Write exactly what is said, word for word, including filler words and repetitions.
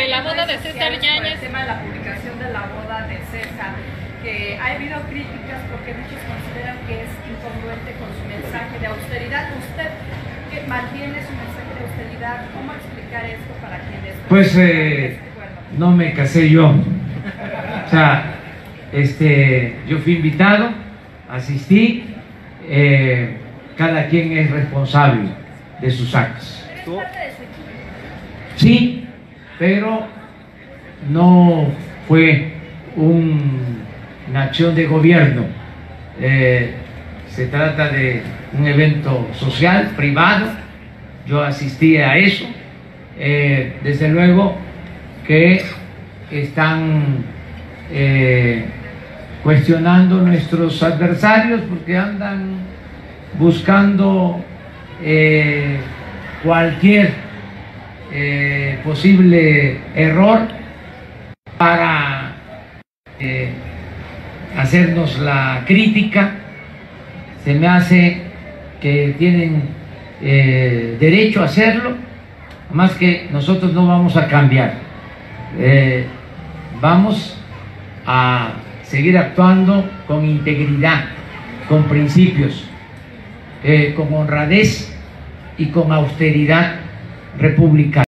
de la boda de César Yáñez. El tema de la publicación de la boda de César, que ha habido críticas porque muchos consideran que es incongruente con su mensaje de austeridad. Usted que mantiene su mensaje de austeridad, ¿cómo explicar esto para quienes... Pues eh, no me casé yo, o sea, este, yo fui invitado, asistí, eh, cada quien es responsable de sus actos. ¿Pero es parte de su equipo? Sí, pero no fue un, una acción de gobierno, eh, se trata de un evento social, privado, yo asistí a eso, eh, desde luego que están eh, cuestionando nuestros adversarios porque andan buscando eh, cualquier eh, posible error para eh, hacernos la crítica. Se me hace que tienen eh, derecho a hacerlo, más que nosotros no vamos a cambiar, eh, vamos a seguir actuando con integridad, con principios, eh, con honradez y con austeridad republicana.